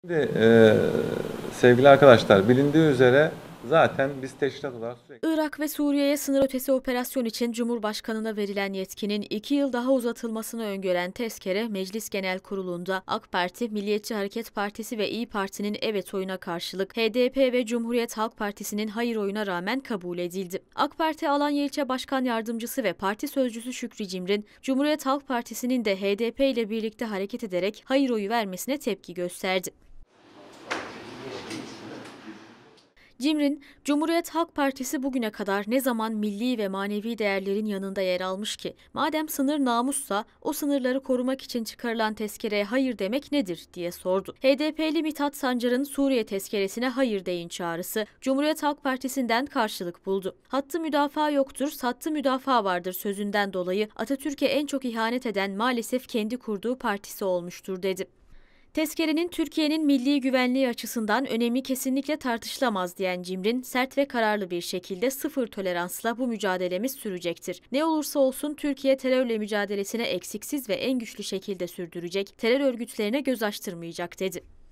Şimdi, sevgili arkadaşlar, bilindiği üzere zaten biz teşkilat olarak sürekli... Irak ve Suriye'ye sınır ötesi operasyon için Cumhurbaşkanı'na verilen yetkinin 2 yıl daha uzatılmasını öngören tezkere Meclis Genel Kurulu'nda AK Parti, Milliyetçi Hareket Partisi ve İyi Parti'nin evet oyuna karşılık HDP ve Cumhuriyet Halk Partisi'nin hayır oyuna rağmen kabul edildi. AK Parti Alanya İlçe Başkan Yardımcısı ve Parti Sözcüsü Şükrü Cimrin, Cumhuriyet Halk Partisi'nin de HDP ile birlikte hareket ederek hayır oyu vermesine tepki gösterdi. Cimrin, Cumhuriyet Halk Partisi bugüne kadar ne zaman milli ve manevi değerlerin yanında yer almış ki? Madem sınır namussa, o sınırları korumak için çıkarılan tezkereye hayır demek nedir diye sordu. HDP'li Mithat Sancar'ın Suriye tezkeresine hayır deyin çağrısı Cumhuriyet Halk Partisi'nden karşılık buldu. Hattı müdafaa yoktur, sattı müdafaa vardır sözünden dolayı Atatürk'e en çok ihanet eden maalesef kendi kurduğu partisi olmuştur dedi. Tezkerenin Türkiye'nin milli güvenliği açısından önemi kesinlikle tartışılamaz diyen Cimrin, sert ve kararlı bir şekilde sıfır toleransla bu mücadelemiz sürecektir. Ne olursa olsun Türkiye terörle mücadelesine eksiksiz ve en güçlü şekilde sürdürecek, terör örgütlerine göz açtırmayacak dedi.